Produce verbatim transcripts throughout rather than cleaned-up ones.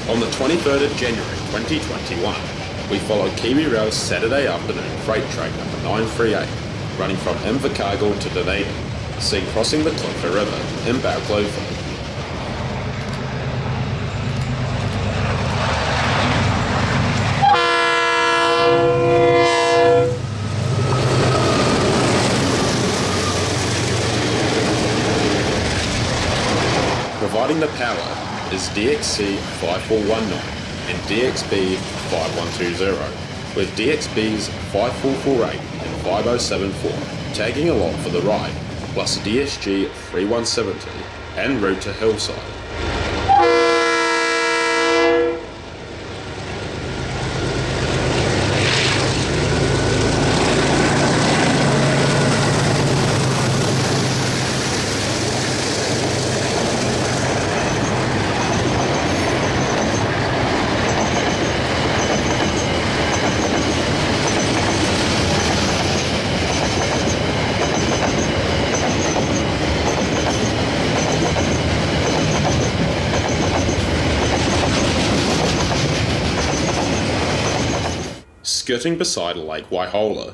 On the twenty-third of January twenty twenty-one, we followed KiwiRail's Saturday afternoon freight train number nine three eight, running from Invercargill to Dunedin, seen crossing the Balclutha River in Balclutha. Providing the power is D X C five four one nine and D X B five one two zero, with D X Bs five four four eight and five oh seven four tagging along for the ride, plus D S G three one seven zero en route to Hillside. Skirting beside Lake Waihola.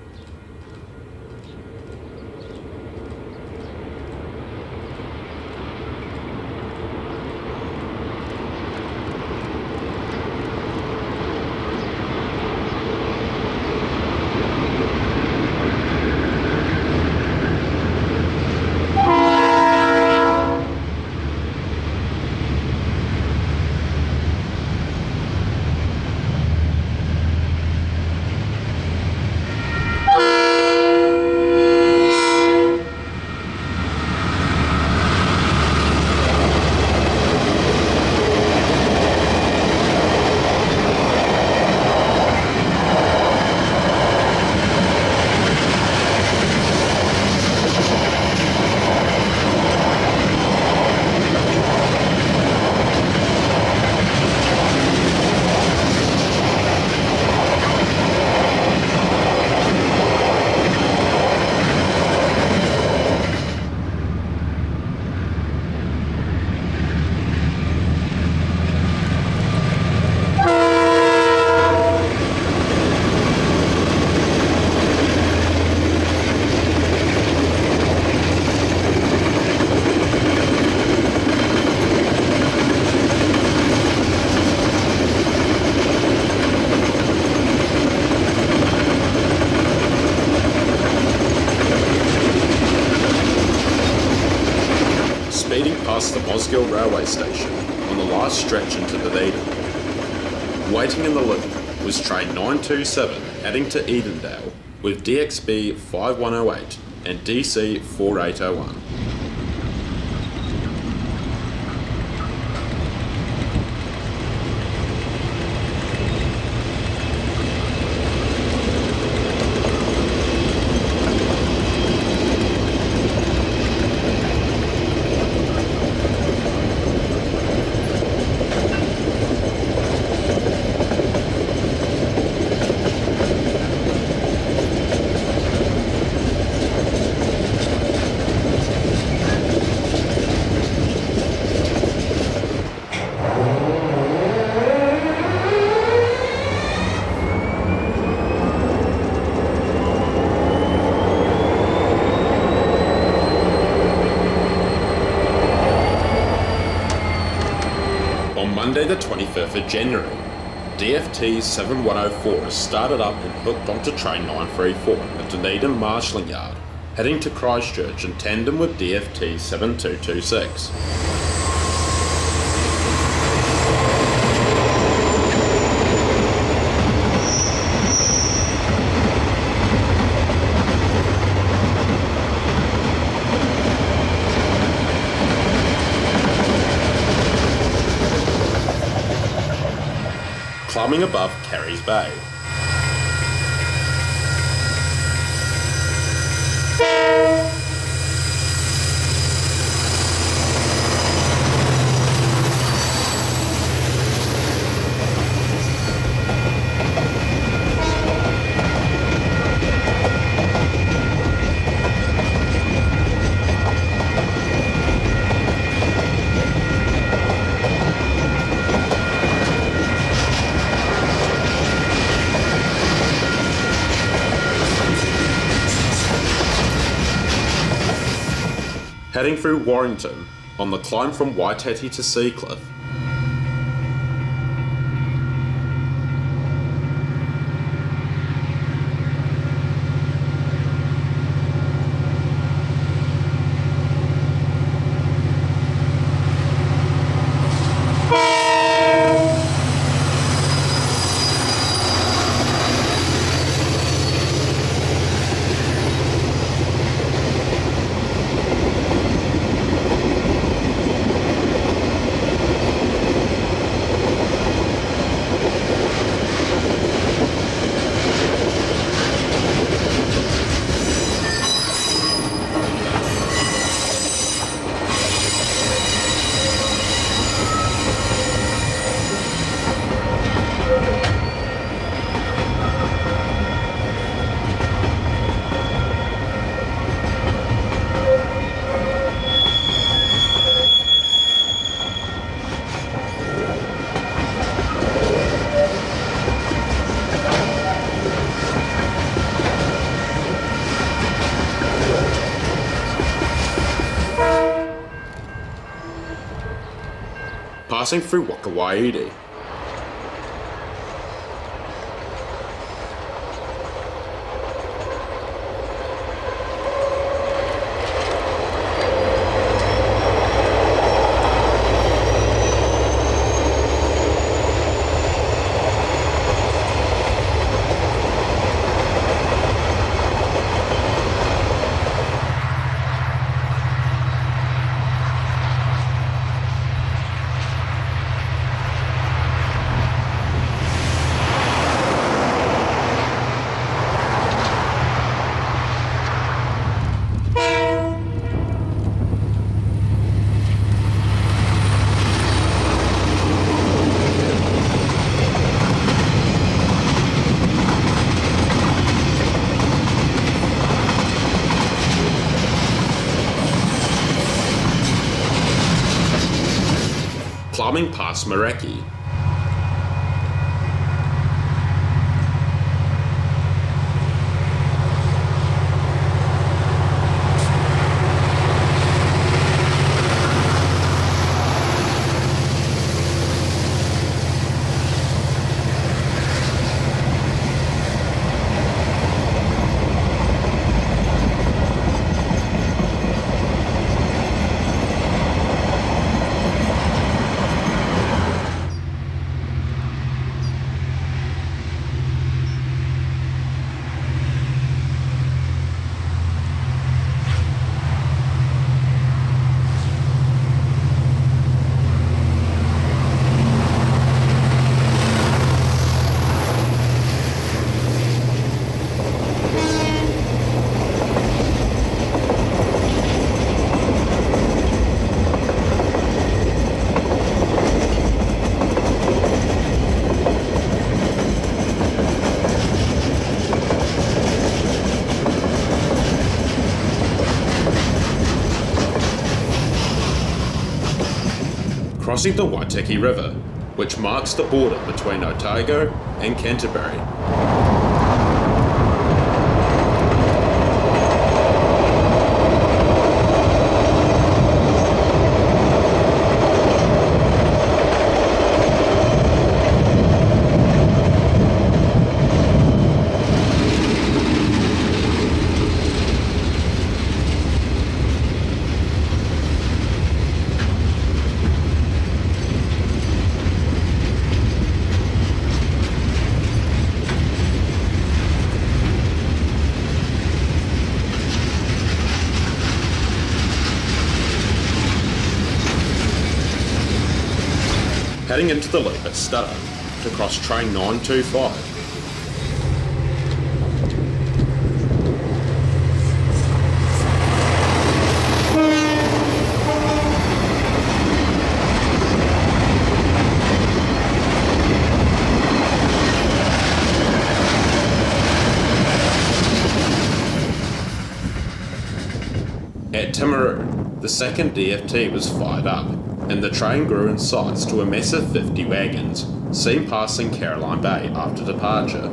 Speeding past the Mosgiel railway station on the last stretch into Dunedin. Waiting in the loop was train nine two seven heading to Edendale with D X B five one oh eight and D C four eight oh one. Monday the twenty-fifth of January, D F T seven one oh four is started up and hooked onto train nine three four at Dunedin Marshalling Yard, heading to Christchurch in tandem with D F T seven two two six. Climbing above Carries Bay. Heading through Warrington on the climb from Waitati to Seacliff. Passing through Wakawaiti. Climbing past Mareki. Crossing the Waitaki River, which marks the border between Otago and Canterbury. Heading into the loop at Studder to cross train nine two five. At Timaru, the second D F T was fired up, and the train grew in size to a massive fifty wagons, seen passing Caroline Bay after departure.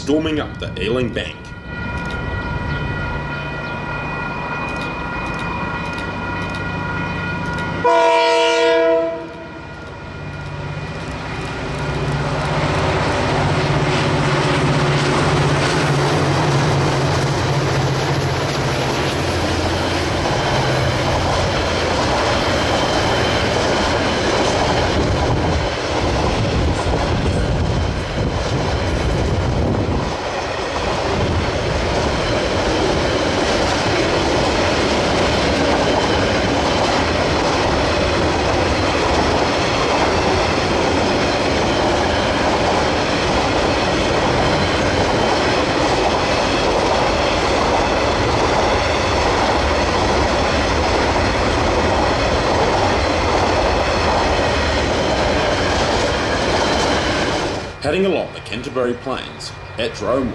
storming up the Ealing Bank. Heading along the Canterbury Plains at Dromore.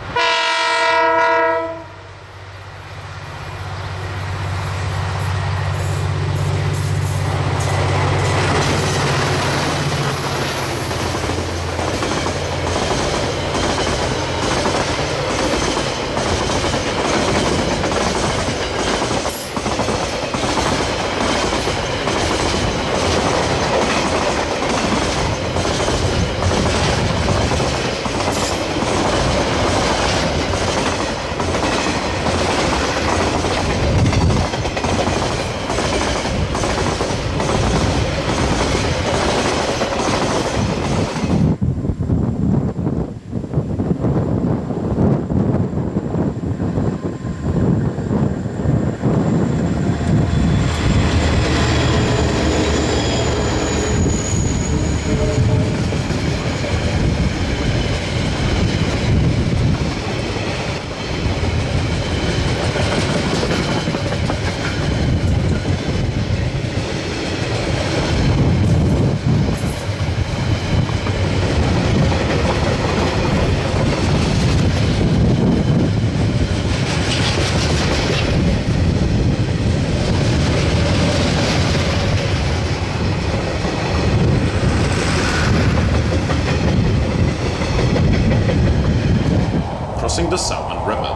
Crossing the Salmon River.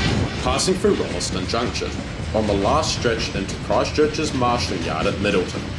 Passing through Rolleston Junction, on the last stretch into Christchurch's Marshalling Yard at Lyttelton.